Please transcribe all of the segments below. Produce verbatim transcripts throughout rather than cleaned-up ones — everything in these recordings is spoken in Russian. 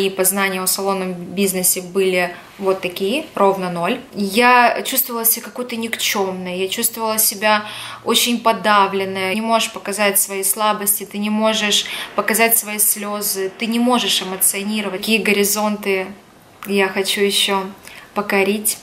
И познания о салонном бизнесе были вот такие, ровно ноль. Я чувствовала себя какой-то никчемной, я чувствовала себя очень подавленной. Ты не можешь показать свои слабости, ты не можешь показать свои слезы, ты не можешь эмоционировать. Какие горизонты я хочу еще покорить.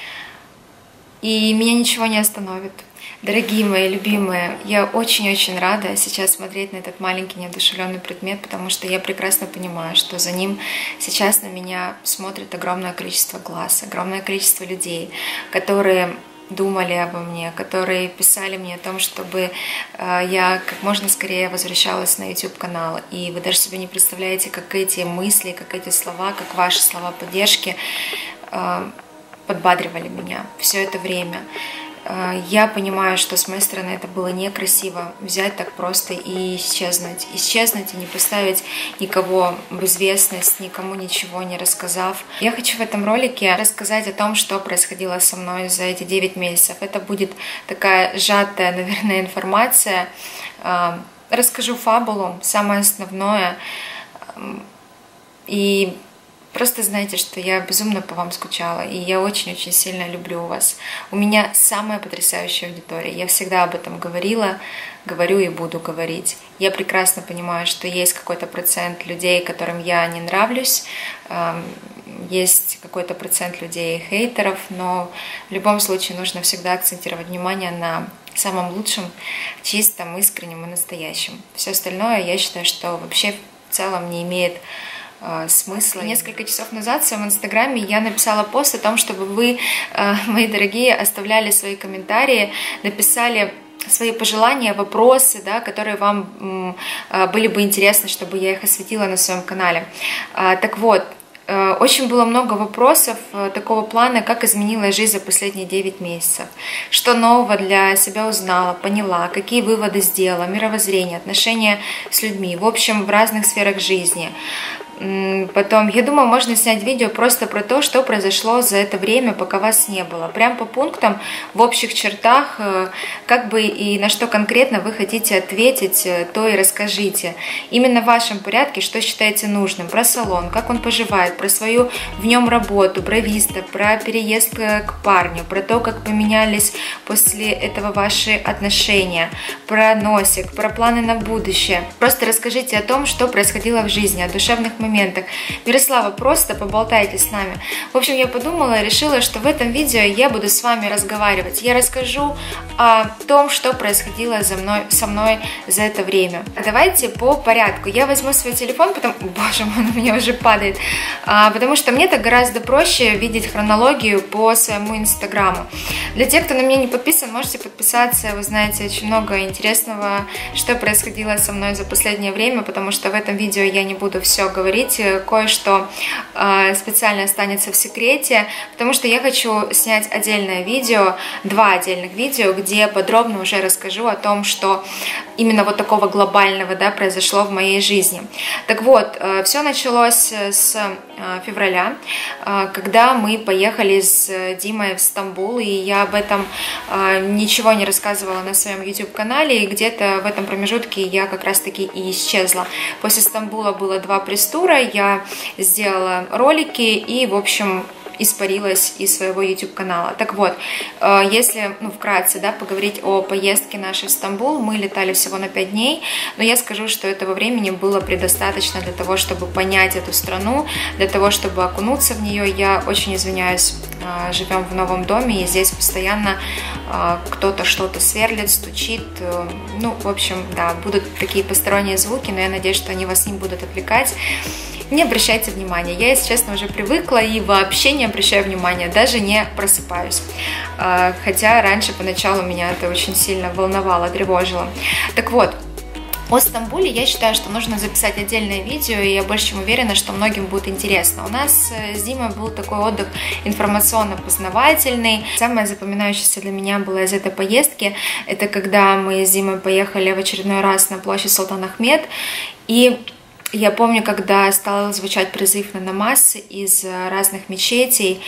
И меня ничего не остановит. Дорогие мои любимые, я очень-очень рада сейчас смотреть на этот маленький неодушевленный предмет, потому что я прекрасно понимаю, что за ним сейчас на меня смотрит огромное количество глаз, огромное количество людей, которые думали обо мне, которые писали мне о том, чтобы я как можно скорее возвращалась на YouTube-канал. И вы даже себе не представляете, как эти мысли, как эти слова, как ваши слова поддержки подбадривали меня все это время. Я понимаю, что с моей стороны это было некрасиво взять так просто и исчезнуть. Исчезнуть и не поставить никого в известность, никому ничего не рассказав. Я хочу в этом ролике рассказать о том, что происходило со мной за эти девять месяцев. Это будет такая сжатая, наверное, информация. Расскажу фабулу, самое основное. И просто знайте, что я безумно по вам скучала, и я очень-очень сильно люблю вас. У меня самая потрясающая аудитория. Я всегда об этом говорила, говорю и буду говорить. Я прекрасно понимаю, что есть какой-то процент людей, которым я не нравлюсь, есть какой-то процент людей хейтеров, но в любом случае нужно всегда акцентировать внимание на самом лучшем, чистом, искреннем и настоящем. Все остальное, я считаю, что вообще в целом не имеет смысла. Несколько часов назад в своем инстаграме я написала пост о том, чтобы вы, мои дорогие, оставляли свои комментарии, написали свои пожелания, вопросы, да, которые вам были бы интересны, чтобы я их осветила на своем канале. Так вот, очень было много вопросов такого плана, как изменилась жизнь за последние девять месяцев, что нового для себя узнала, поняла, какие выводы сделала, мировоззрение, отношения с людьми, в общем, в разных сферах жизни. Потом, я думаю, можно снять видео просто про то, что произошло за это время, пока вас не было. Прям по пунктам, в общих чертах, как бы и на что конкретно вы хотите ответить, то и расскажите. Именно в вашем порядке, что считаете нужным. Про салон, как он поживает, про свою в нем работу, про виста, про переезд к парню, про то, как поменялись после этого ваши отношения, про носик, про планы на будущее. Просто расскажите о том, что происходило в жизни, о душевных моментах. моментах. Мирослава, просто поболтайте с нами. В общем, я подумала, решила, что в этом видео я буду с вами разговаривать. Я расскажу о том, что происходило за мной, со мной за это время. Давайте по порядку. Я возьму свой телефон, потому... Боже мой, он у меня уже падает. А, потому что мне так гораздо проще видеть хронологию по своему инстаграму. Для тех, кто на меня не подписан, можете подписаться. Вы знаете очень много интересного, что происходило со мной за последнее время, потому что в этом видео я не буду все говорить. Кое-что э, специально останется в секрете, потому что я хочу снять отдельное видео, два отдельных видео, где подробно уже расскажу о том, что именно вот такого глобального, да, произошло в моей жизни. Так вот, э, все началось с э, февраля, э, когда мы поехали с Димой в Стамбул, и я об этом э, ничего не рассказывала на своем YouTube-канале, и где-то в этом промежутке я как раз-таки и исчезла. После Стамбула было два пресс-тура, я сделала ролики и, в общем, испарилась из своего YouTube-канала. Так вот, если, ну, вкратце, да, поговорить о поездке нашей в Стамбул, мы летали всего на пять дней, но я скажу, что этого времени было предостаточно для того, чтобы понять эту страну, для того, чтобы окунуться в нее. Я очень извиняюсь, живем в новом доме, и здесь постоянно кто-то что-то сверлит, стучит, ну, в общем, да, будут такие посторонние звуки, но я надеюсь, что они вас не будут отвлекать. Не обращайте внимания, я, если честно, уже привыкла и вообще не обращаю внимания, даже не просыпаюсь. Хотя раньше поначалу меня это очень сильно волновало, тревожило. Так вот, о Стамбуле я считаю, что нужно записать отдельное видео, и я больше чем уверена, что многим будет интересно. У нас с Димой был такой отдых информационно-познавательный. Самое запоминающееся для меня было из этой поездки, это когда мы с Димой поехали в очередной раз на площадь Султан Ахмед, и я помню, когда стал звучать призыв на намаз из разных мечетей.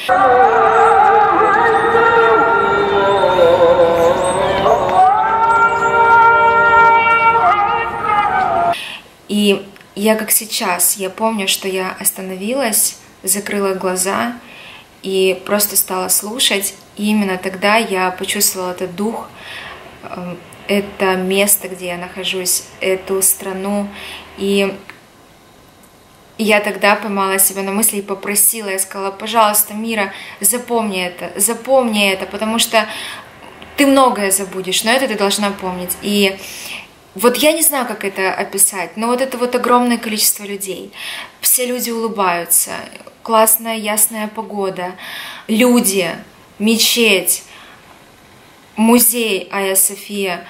И Я как сейчас, я помню, что я остановилась, закрыла глаза и просто стала слушать. И именно тогда я почувствовала этот дух, это место, где я нахожусь, эту страну. И я тогда поймала себя на мысли и попросила, я сказала: пожалуйста, Мира, запомни это, запомни это, потому что ты многое забудешь, но это ты должна помнить. И вот я не знаю, как это описать, но вот это вот огромное количество людей. Все люди улыбаются, классная ясная погода, люди, мечеть, музей Айя София,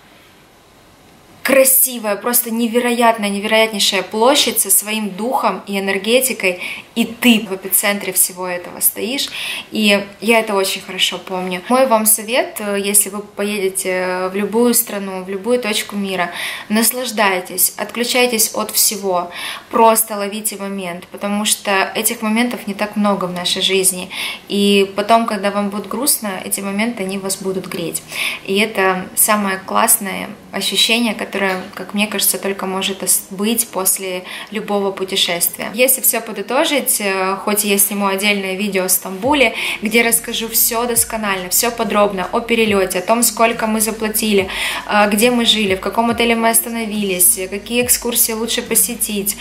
красивая, просто невероятная, невероятнейшая площадь со своим духом и энергетикой, и ты в эпицентре всего этого стоишь, и я это очень хорошо помню. Мой вам совет, если вы поедете в любую страну, в любую точку мира, наслаждайтесь, отключайтесь от всего, просто ловите момент, потому что этих моментов не так много в нашей жизни, и потом, когда вам будет грустно, эти моменты, они вас будут греть, и это самое классное ощущение, которое, как мне кажется, только может быть после любого путешествия. Если все подытожить, хоть я сниму отдельное видео о Стамбуле, где расскажу все досконально, все подробно о перелете, о том, сколько мы заплатили, где мы жили, в каком отеле мы остановились, какие экскурсии лучше посетить,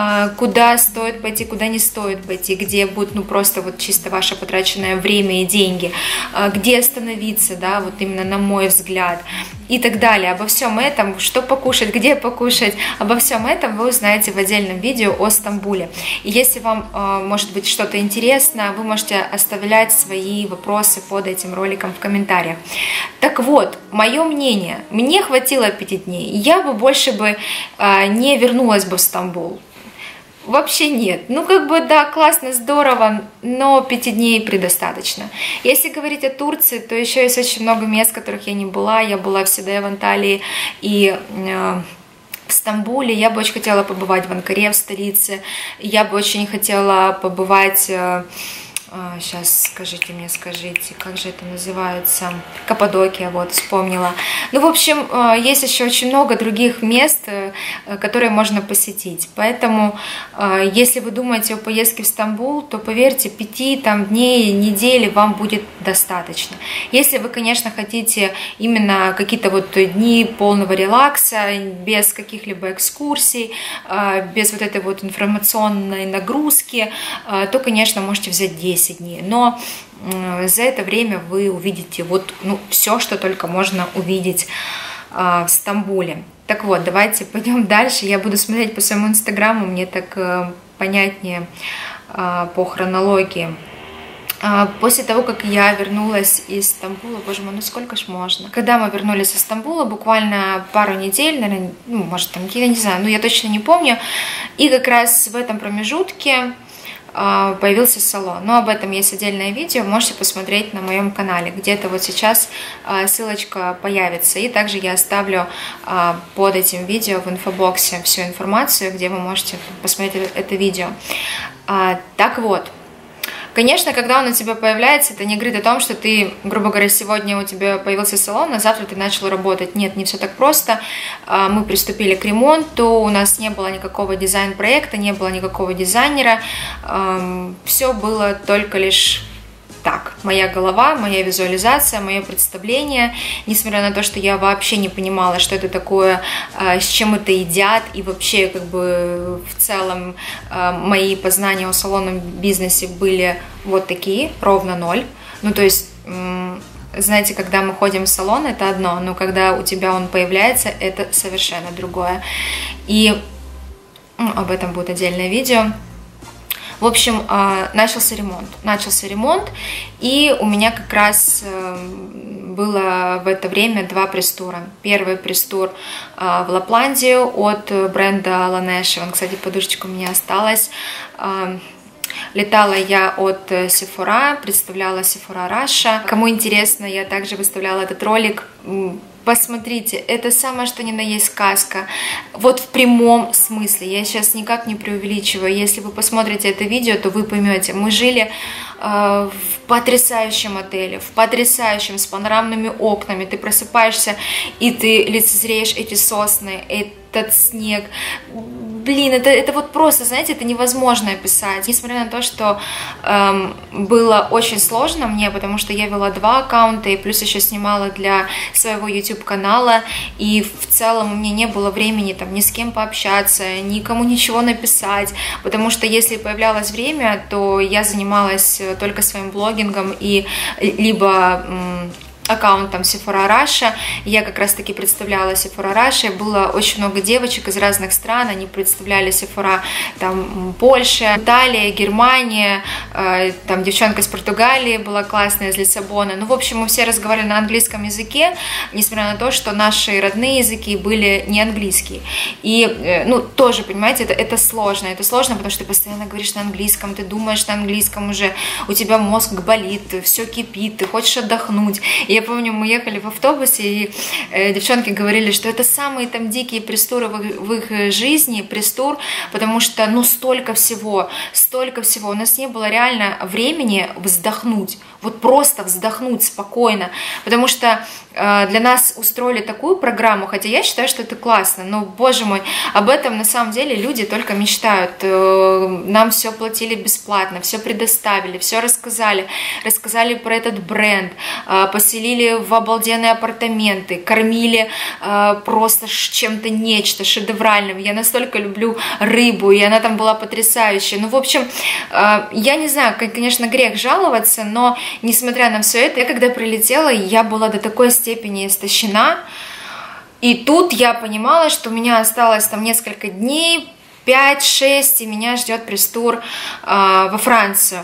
куда стоит пойти, куда не стоит пойти, где будет ну просто вот чисто ваше потраченное время и деньги, где остановиться, да, вот именно на мой взгляд, и так далее. Обо всем этом, что покушать, где покушать, обо всем этом вы узнаете в отдельном видео о Стамбуле. И если вам э, может быть что-то интересно, вы можете оставлять свои вопросы под этим роликом в комментариях. Так вот, мое мнение, мне хватило пяти дней, я бы больше бы э, не вернулась бы в Стамбул. Вообще нет. Ну, как бы, да, классно, здорово, но пяти дней предостаточно. Если говорить о Турции, то еще есть очень много мест, в которых я не была. Я была всегда в Анталии и э, в Стамбуле. Я бы очень хотела побывать в Анкаре, в столице. Я бы очень хотела побывать... Э, Сейчас скажите мне, скажите, как же это называется? Каппадокия, вот, вспомнила. Ну, в общем, есть еще очень много других мест, которые можно посетить. Поэтому, если вы думаете о поездке в Стамбул, то, поверьте, пяти там, дней, недели вам будет достаточно. Если вы, конечно, хотите именно какие-то вот дни полного релакса, без каких-либо экскурсий, без вот этой вот информационной нагрузки, то, конечно, можете взять десять дней, но за это время вы увидите вот ну, все, что только можно увидеть э, в Стамбуле. Так вот, давайте пойдем дальше. Я буду смотреть по своему инстаграму, мне так э, понятнее э, по хронологии. Э, после того, как я вернулась из Стамбула, боже мой, ну сколько ж можно? Когда мы вернулись из Стамбула, буквально пару недель, наверное, ну, может, там, я не знаю, ну, я точно не помню, и как раз в этом промежутке появился салон. Но об этом есть отдельное видео, можете посмотреть на моем канале. Где-то вот сейчас ссылочка появится. И также я оставлю под этим видео в инфобоксе всю информацию, где вы можете посмотреть это видео. Так вот. Конечно, когда он у тебя появляется, это не говорит о том, что ты, грубо говоря, сегодня у тебя появился салон, а завтра ты начал работать. Нет, не все так просто. Мы приступили к ремонту, у нас не было никакого дизайн-проекта, не было никакого дизайнера. Все было только лишь так. Моя голова, моя визуализация, мое представление. Несмотря на то, что я вообще не понимала, что это такое, с чем это едят, и вообще как бы в целом мои познания о салонном бизнесе были вот такие, ровно ноль. Ну то есть, знаете, когда мы ходим в салон, это одно, но когда у тебя он появляется, это совершенно другое. И ну, об этом будет отдельное видео. В общем, начался ремонт. Начался ремонт, и у меня как раз было в это время два пресс-тура. Первый пресс-тур в Лапландию от бренда Laneige. Вон, кстати, подушечка у меня осталась. Летала я от Sephora, представляла Sephora Russia. Кому интересно, я также выставляла этот ролик. Посмотрите, это самое что ни на есть сказка. Вот в прямом смысле. Я сейчас никак не преувеличиваю. Если вы посмотрите это видео, то вы поймете. Мы жили э, в потрясающем отеле, в потрясающем, с панорамными окнами. Ты просыпаешься, и ты лицезреешь эти сосны, этот снег. блин, это, это вот просто, знаете, это невозможно описать. Несмотря на то, что эм, было очень сложно мне, потому что я вела два аккаунта и плюс еще снимала для своего YouTube-канала, и в целом у меня не было времени там ни с кем пообщаться, никому ничего написать, потому что если появлялось время, то я занималась только своим блогингом и либо аккаунтом Sephora Russia. Я как раз таки представляла Sephora Russia. Было очень много девочек из разных стран. Они представляли Sephora там Польша, Италия, Германия. Там девчонка из Португалии была классная, из Лиссабона. Ну, в общем, мы все разговаривали на английском языке, несмотря на то, что наши родные языки были не английские. И, ну, тоже, понимаете, это, это сложно. Это сложно, потому что ты постоянно говоришь на английском, ты думаешь на английском уже, у тебя мозг болит, все кипит, ты хочешь отдохнуть. И я помню, мы ехали в автобусе, и э, девчонки говорили, что это самые там дикие престуры в, в их жизни, престур, потому что, ну, столько всего, столько всего. У нас не было реально времени вздохнуть, вот просто вздохнуть спокойно, потому что э, для нас устроили такую программу, хотя я считаю, что это классно, но, боже мой, об этом на самом деле люди только мечтают. Э, нам все платили бесплатно, все предоставили, все рассказали, рассказали про этот бренд, э, поселили в обалденные апартаменты, кормили э, просто чем-то нечто шедевральным. Я настолько люблю рыбу, и она там была потрясающая. Ну, в общем, э, я не знаю, конечно, грех жаловаться, но несмотря на все это, я когда прилетела, я была до такой степени истощена, и тут я понимала, что у меня осталось там несколько дней, пять-шесть, и меня ждет пресс-тур э, во Францию.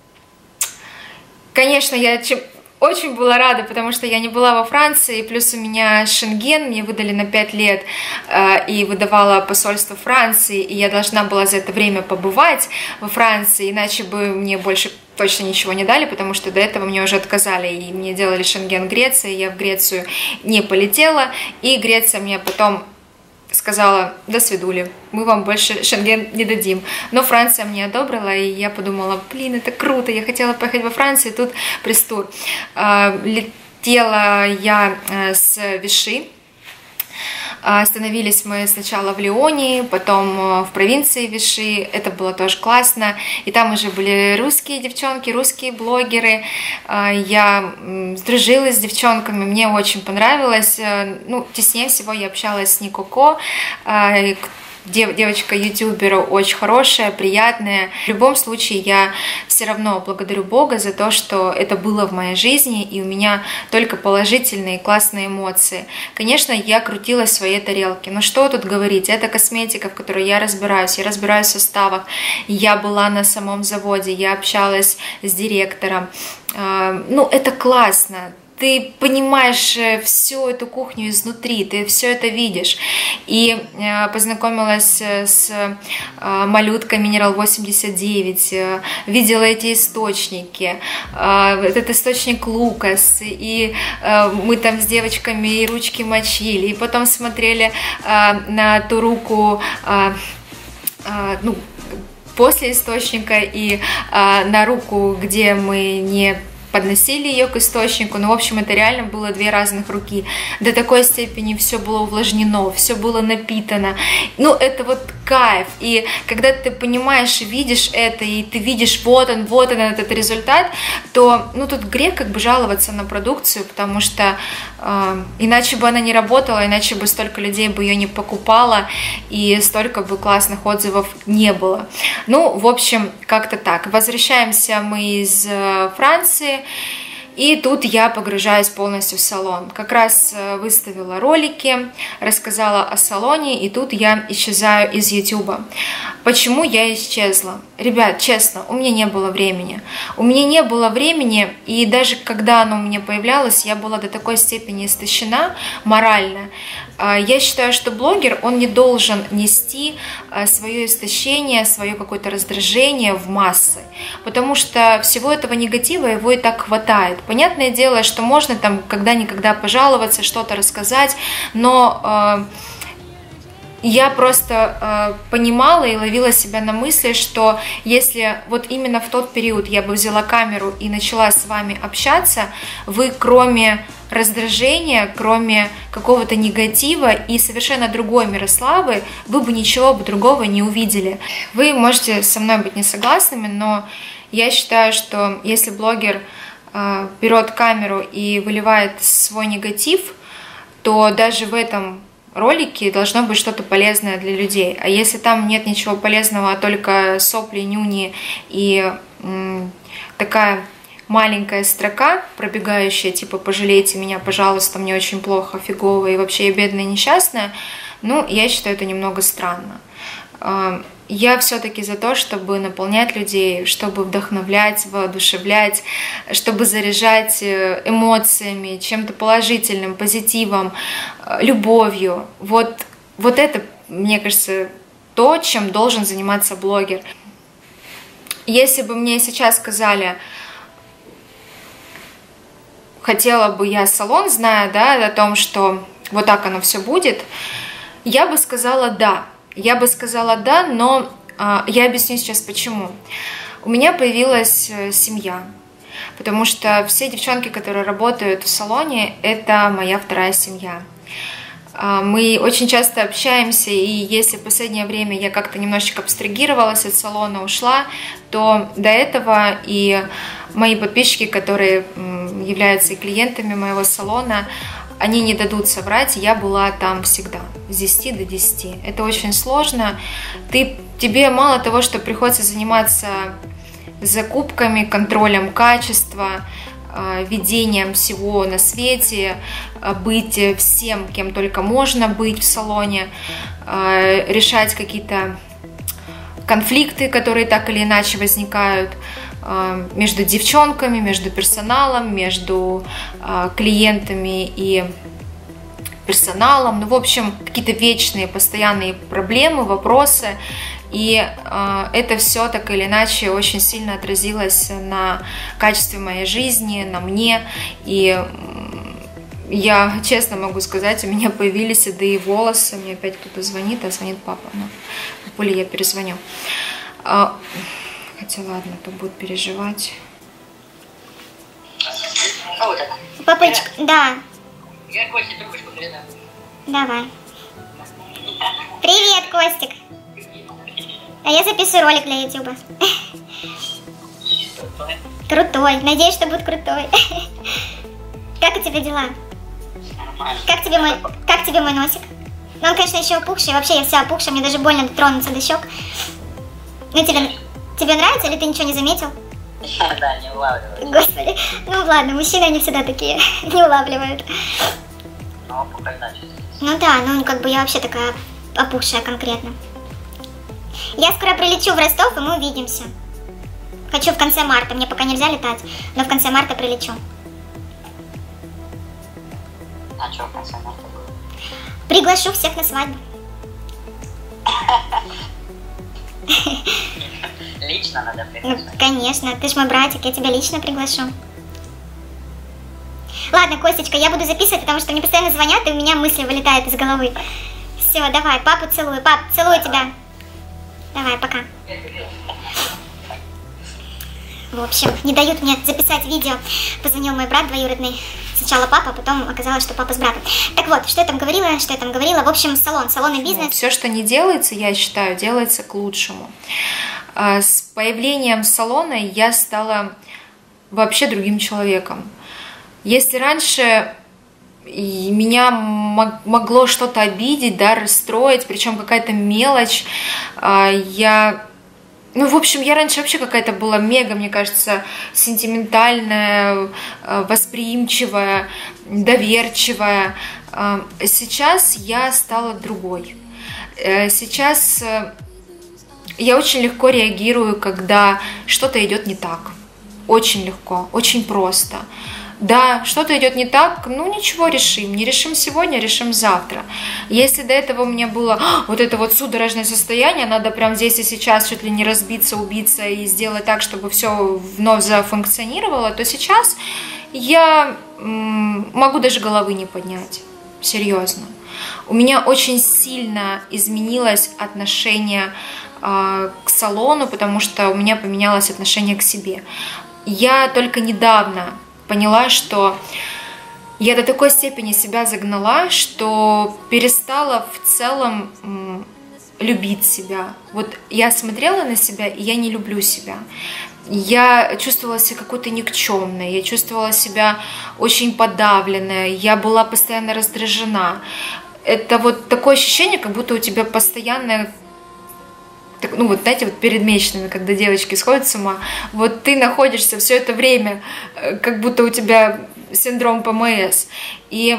Конечно, я очень была рада, потому что я не была во Франции, плюс у меня Шенген, мне выдали на пять лет, э, и выдавало посольство Франции, и я должна была за это время побывать во Франции, иначе бы мне больше точно ничего не дали, потому что до этого мне уже отказали, и мне делали Шенген Греции, я в Грецию не полетела, и Греция мне потом сказала: до свидули, мы вам больше Шенген не дадим. Но Франция мне одобрила, и я подумала: блин, это круто, я хотела поехать во Францию, тут пресс-тур. Летела я с Виши. Остановились мы сначала в Лионе, потом в провинции Виши, это было тоже классно, и там уже были русские девчонки, русские блогеры, я сдружилась с девчонками, мне очень понравилось, ну, теснее всего я общалась с Никоко, девочка-ютубер очень хорошая, приятная. В любом случае, я все равно благодарю Бога за то, что это было в моей жизни, и у меня только положительные, классные эмоции. Конечно, я крутила в своей тарелке, но что тут говорить, это косметика, в которой я разбираюсь, я разбираюсь в составах, я была на самом заводе, я общалась с директором, ну, это классно. Ты понимаешь всю эту кухню изнутри, ты все это видишь. И познакомилась с малюткой Минерал восемьдесят девять, видела эти источники, этот источник Лукас, и мы там с девочками и ручки мочили, и потом смотрели на ту руку, ну, после источника, и на руку, где мы не подносили ее к источнику, но, в общем, это реально было две разных руки. До такой степени все было увлажнено, все было напитано. Ну, это вот кайф. И когда ты понимаешь и видишь это, и ты видишь, вот он, вот он, этот результат, то, ну, тут грех как бы жаловаться на продукцию, потому что э, иначе бы она не работала, иначе бы столько людей бы ее не покупало, и столько бы классных отзывов не было. Ну, в общем, как-то так. Возвращаемся мы из Франции, и тут я погружаюсь полностью в салон. Как раз выставила ролики, рассказала о салоне, и тут я исчезаю из ютуба. Почему я исчезла? Ребят, честно, у меня не было времени. У меня не было времени, и даже когда оно у меня появлялось, я была до такой степени истощена морально. Я считаю, что блогер, он не должен нести свое истощение, свое какое-то раздражение в массы, потому что всего этого негатива его и так хватает. Понятное дело, что можно там когда-никогда пожаловаться, что-то рассказать, но э, я просто э, понимала и ловила себя на мысли, что если вот именно в тот период я бы взяла камеру и начала с вами общаться, вы кроме раздражения, кроме какого-то негатива и совершенно другой Мирославы, вы бы ничего бы другого не увидели. Вы можете со мной быть не согласными, но я считаю, что если блогер э, берет камеру и выливает свой негатив, то даже в этом ролике должно быть что-то полезное для людей. А если там нет ничего полезного, а только сопли, нюни и м, такая маленькая строка, пробегающая, типа «пожалейте меня, пожалуйста, мне очень плохо, фигово, и вообще я бедная, несчастная», ну, я считаю это немного странно. Я все-таки за то, чтобы наполнять людей, чтобы вдохновлять, воодушевлять, чтобы заряжать эмоциями, чем-то положительным, позитивом, любовью. Вот, вот это, мне кажется, то, чем должен заниматься блогер. Если бы мне сейчас сказали, хотела бы я салон, зная, да, о том, что вот так оно все будет, я бы сказала «да». Я бы сказала «да», но э, я объясню сейчас почему. У меня появилась семья, потому что все девчонки, которые работают в салоне, это моя вторая семья. Э, мы очень часто общаемся, и если в последнее время я как-то немножечко абстрагировалась от салона, ушла, то до этого и мои подписчики, которые э, являются и клиентами моего салона, они не дадут соврать, я была там всегда, с десяти до десяти. Это очень сложно. Ты, тебе мало того, что приходится заниматься закупками, контролем качества, ведением всего на свете, быть всем, кем только можно быть в салоне, решать какие-то конфликты, которые так или иначе возникают между девчонками, между персоналом, между клиентами и персоналом. Ну, в общем, какие-то вечные, постоянные проблемы, вопросы. И это все так или иначе очень сильно отразилось на качестве моей жизни, на мне. И я честно могу сказать, у меня появились седые волосы. Мне опять кто-то звонит, а звонит папа. Ну, папуле я перезвоню. Хотя ладно, то будет переживать. Папочка, да. Я Косте трубочку передам. Давай. Привет, Костик. А я записываю ролик для ютуба. Крутой. Надеюсь, что будет крутой. Как у тебя дела? Как тебе мой, как тебе мой носик? Ну, он, конечно, еще опухший. Вообще, я вся опухшая. Мне даже больно дотронуться до щек. Ну, тебе... Тебе нравится или ты ничего не заметил? Да, не улавливаю. Господи, ну ладно, мужчины они всегда такие, не улавливают. Ну, опухоль значит. Ну да, ну как бы я вообще такая опухшая конкретно. Я скоро прилечу в Ростов, и мы увидимся. Хочу в конце марта, мне пока нельзя летать, но в конце марта прилечу. А что в конце марта будет? Приглашу всех на свадьбу. Лично надо приглашать? Ну, конечно, ты ж мой братик, я тебя лично приглашу. Ладно, Костечка, я буду записывать, потому что мне постоянно звонят, и у меня мысли вылетают из головы. Все, давай, папу целую. Пап, целую тебя. Давай, пока. В общем, не дают мне записать видео. Позвонил мой брат двоюродный. Сначала папа, потом оказалось, что папа с братом. Так вот, что я там говорила, что я там говорила. В общем, салон, салонный бизнес. Все, что не делается, я считаю, делается к лучшему. С появлением салона я стала вообще другим человеком. Если раньше меня могло что-то обидеть, да, расстроить, причем какая-то мелочь, я... Ну, в общем, я раньше вообще какая-то была мега, мне кажется, сентиментальная, восприимчивая, доверчивая. Сейчас я стала другой. Сейчас я очень легко реагирую, когда что-то идет не так. Очень легко, очень просто. Да, что-то идет не так, ну ничего, решим. Не решим сегодня, решим завтра. Если до этого у меня было вот это вот судорожное состояние, надо прям здесь и сейчас чуть ли не разбиться, убиться и сделать так, чтобы все вновь зафункционировало, то сейчас я могу даже головы не поднять. Серьезно. У меня очень сильно изменилось отношение э, к салону, потому что у меня поменялось отношение к себе. Я только недавно поняла, что я до такой степени себя загнала, что перестала в целом м, любить себя. Вот я смотрела на себя, и я не люблю себя. Я чувствовала себя какой-то никчемной, я чувствовала себя очень подавленной, я была постоянно раздражена. Это вот такое ощущение, как будто у тебя постоянное, ну вот знаете, вот перед месячными, когда девочки сходят с ума, вот ты находишься все это время, как будто у тебя синдром Пэ Эм Эс. И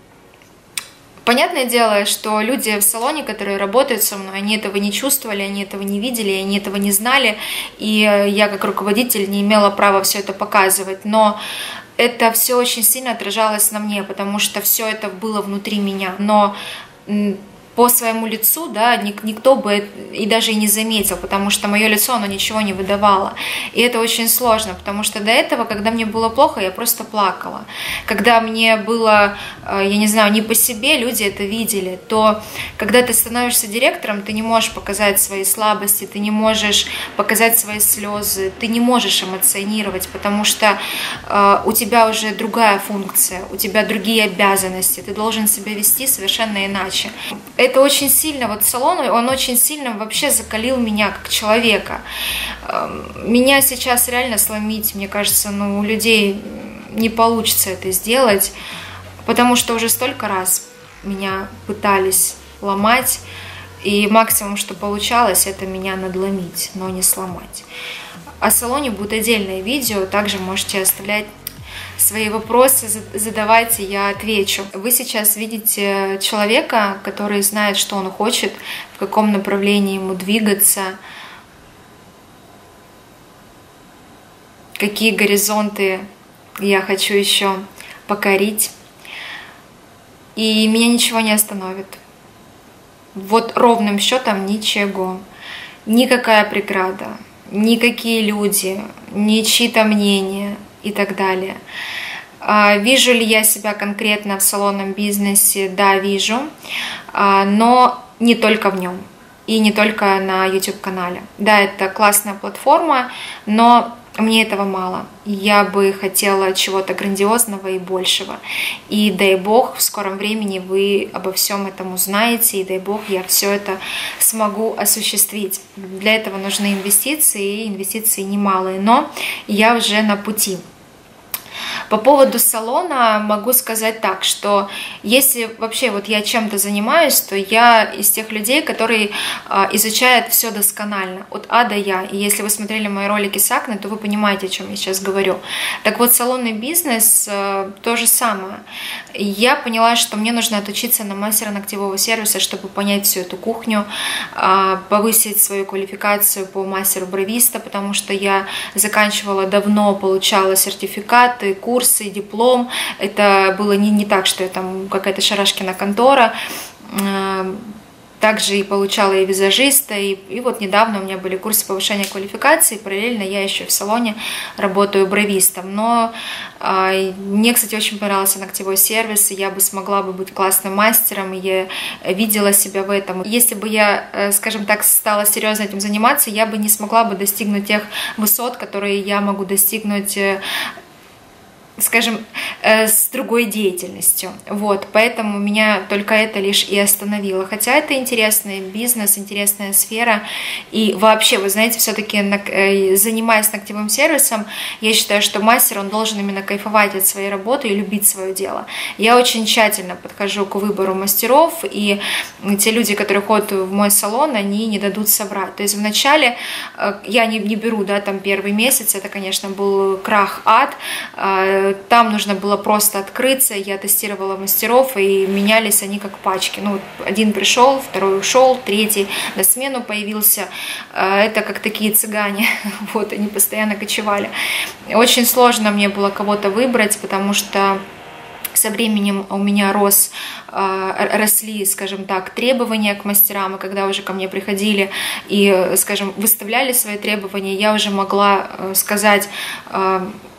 понятное дело, что люди в салоне, которые работают со мной, они этого не чувствовали, они этого не видели, они этого не знали, и я как руководитель не имела права все это показывать, но это все очень сильно отражалось на мне, потому что все это было внутри меня, но по своему лицу, да, никто бы и даже и не заметил, потому что мое лицо, оно ничего не выдавало. И это очень сложно, потому что до этого, когда мне было плохо, я просто плакала. Когда мне было, я не знаю, не по себе, люди это видели, то когда ты становишься директором, ты не можешь показать свои слабости, ты не можешь показать свои слезы, ты не можешь эмоционировать, потому что э, у тебя уже другая функция, у тебя другие обязанности, ты должен себя вести совершенно иначе. Это очень сильно, вот салон, он очень сильно вообще закалил меня как человека. Меня сейчас реально сломить, мне кажется, ну, у людей не получится это сделать, потому что уже столько раз меня пытались ломать, и максимум, что получалось, это меня надломить, но не сломать. О салоне будет отдельное видео, также можете оставлять свои вопросы, задавайте, я отвечу. Вы сейчас видите человека, который знает, что он хочет, в каком направлении ему двигаться, какие горизонты я хочу еще покорить. И меня ничего не остановит. Вот ровным счетом ничего. Никакая преграда, никакие люди, ни чьи-то мнения и так далее. Вижу ли я себя конкретно в салонном бизнесе? Да, вижу, но не только в нем и не только на YouTube-канале. Да, это классная платформа, но мне этого мало. Я бы хотела чего-то грандиозного и большего. И дай бог, в скором времени вы обо всем этом узнаете, и дай бог, я все это смогу осуществить. Для этого нужны инвестиции, и инвестиции немалые, но я уже на пути. По поводу салона могу сказать так, что если вообще вот я чем-то занимаюсь, то я из тех людей, которые изучают все досконально, от А до Я. И если вы смотрели мои ролики с акне, то вы понимаете, о чем я сейчас говорю. Так вот, салонный бизнес то же самое. Я поняла, что мне нужно отучиться на мастера ногтевого сервиса, чтобы понять всю эту кухню, повысить свою квалификацию по мастеру бровиста, потому что я заканчивала давно, получала сертификаты, курсы, диплом. Это было не, не так, что я там какая-то шарашкина контора. Также и получала и визажиста, и, и вот недавно у меня были курсы повышения квалификации, параллельно я еще в салоне работаю бровистом. Но э, мне, кстати, очень понравился ногтевой сервис, и я бы смогла бы быть классным мастером, и я видела себя в этом. Если бы я, э, скажем так, стала серьезно этим заниматься, я бы не смогла бы достигнуть тех высот, которые я могу достигнуть, э, скажем, с другой деятельностью. Вот, поэтому меня только это лишь и остановило. Хотя это интересный бизнес, интересная сфера. И вообще, вы знаете, все-таки занимаясь ногтевым сервисом, я считаю, что мастер, он должен именно кайфовать от своей работы и любить свое дело. Я очень тщательно подхожу к выбору мастеров, и те люди, которые ходят в мой салон, они не дадут соврать. То есть вначале я не, не беру, да, там первый месяц, это, конечно, был крах, ад. Там нужно было просто открыться, я тестировала мастеров, и менялись они как пачки. Ну, один пришел, второй ушел, третий на смену появился. Это как такие цыгане, вот, они постоянно кочевали. Очень сложно мне было кого-то выбрать, потому что со временем у меня рос, росли, скажем так, требования к мастерам, и когда уже ко мне приходили и, скажем, выставляли свои требования, я уже могла сказать,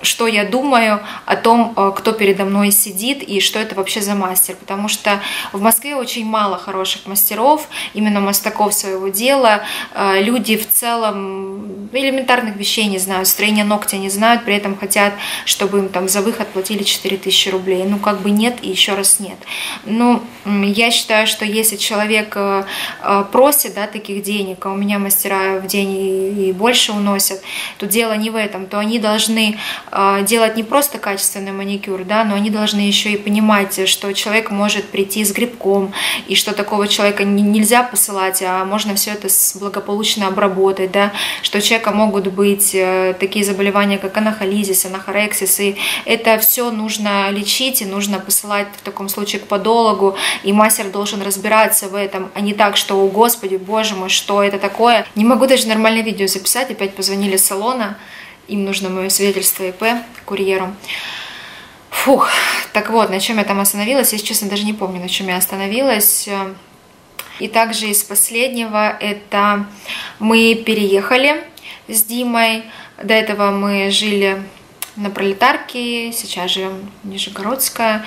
что я думаю о том, кто передо мной сидит и что это вообще за мастер. Потому что в Москве очень мало хороших мастеров, именно мастаков своего дела. Люди в целом элементарных вещей не знают, строения ногтя не знают, при этом хотят, чтобы им там за выход платили четыре тысячи рублей. Ну, как бы нет и еще раз нет. Ну, я считаю, что если человек просит, да, таких денег, а у меня мастера в день и больше уносят, то дело не в этом, то они должны делать не просто качественный маникюр, да, но они должны еще и понимать, что человек может прийти с грибком, и что такого человека нельзя посылать, а можно все это благополучно обработать, да, что у человека могут быть такие заболевания, как анахолизис, анахорексис, и это все нужно лечить, и нужно посылать в таком случае к подологу, и мастер должен разбираться в этом, а не так, что, о господи, боже мой, что это такое. Не могу даже нормальное видео записать, опять позвонили с салона, им нужно мое свидетельство ИП курьеру. Фух, так вот, на чем я там остановилась, если честно, даже не помню, на чем я остановилась. И также из последнего, это мы переехали с Димой, до этого мы жили на Пролетарке, сейчас живем в Нижегородская.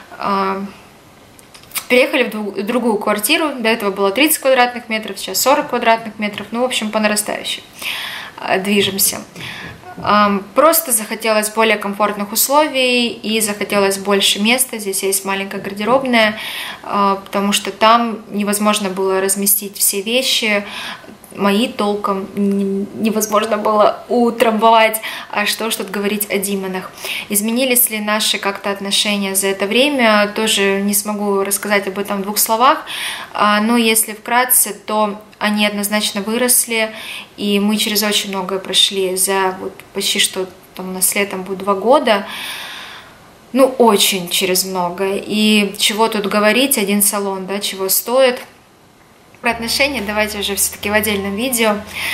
Переехали в другую квартиру, до этого было тридцать квадратных метров, сейчас сорок квадратных метров, ну, в общем, по нарастающей движемся. Просто захотелось более комфортных условий и захотелось больше места. Здесь есть маленькая гардеробная, потому что там невозможно было разместить все вещи. Мои толком невозможно было утрамбовать, а что ж тут говорить о Димонах. Изменились ли наши как-то отношения за это время, тоже не смогу рассказать об этом в двух словах, но если вкратце, то они однозначно выросли, и мы через очень многое прошли за вот почти что там у нас летом будет два года. Ну, очень через многое. И чего тут говорить, один салон, да, чего стоит. Про отношения давайте уже все-таки в отдельном видео.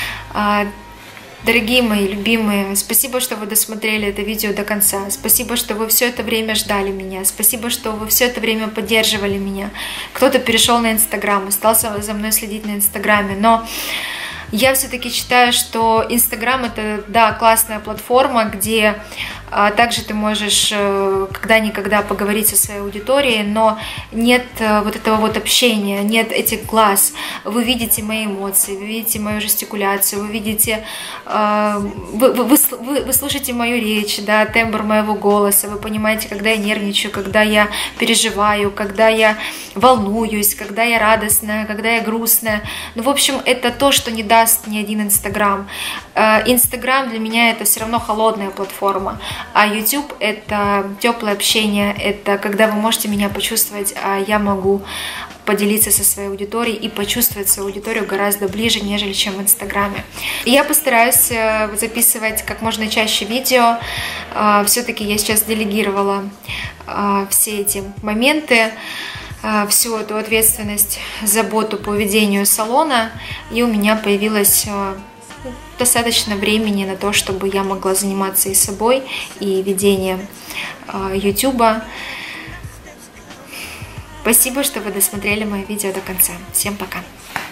Дорогие мои любимые, спасибо, что вы досмотрели это видео до конца. Спасибо, что вы все это время ждали меня. Спасибо, что вы все это время поддерживали меня. Кто-то перешел на Инстаграм, остался за мной следить на Инстаграме. Но я все-таки считаю, что Инстаграм — это, да, классная платформа, где а, также ты можешь а, когда-никогда поговорить со своей аудиторией, но нет а, вот этого вот общения, нет этих глаз. Вы видите мои эмоции, вы видите мою жестикуляцию, вы видите, а, вы, вы, вы, вы слушаете мою речь, да, тембр моего голоса, вы понимаете, когда я нервничаю, когда я переживаю, когда я волнуюсь, когда я радостная, когда я грустная. Ну, в общем, это то, что не даст ни один Инстаграм. Инстаграм для меня это все равно холодная платформа, а YouTube это теплое общение, это когда вы можете меня почувствовать, а я могу поделиться со своей аудиторией и почувствовать свою аудиторию гораздо ближе, нежели чем в Инстаграме. Я постараюсь записывать как можно чаще видео. Все-таки я сейчас делегировала все эти моменты, всю эту ответственность, заботу по ведению салона, и у меня появилось достаточно времени на то, чтобы я могла заниматься и собой, и ведением ютуба. Спасибо, что вы досмотрели мое видео до конца. Всем пока!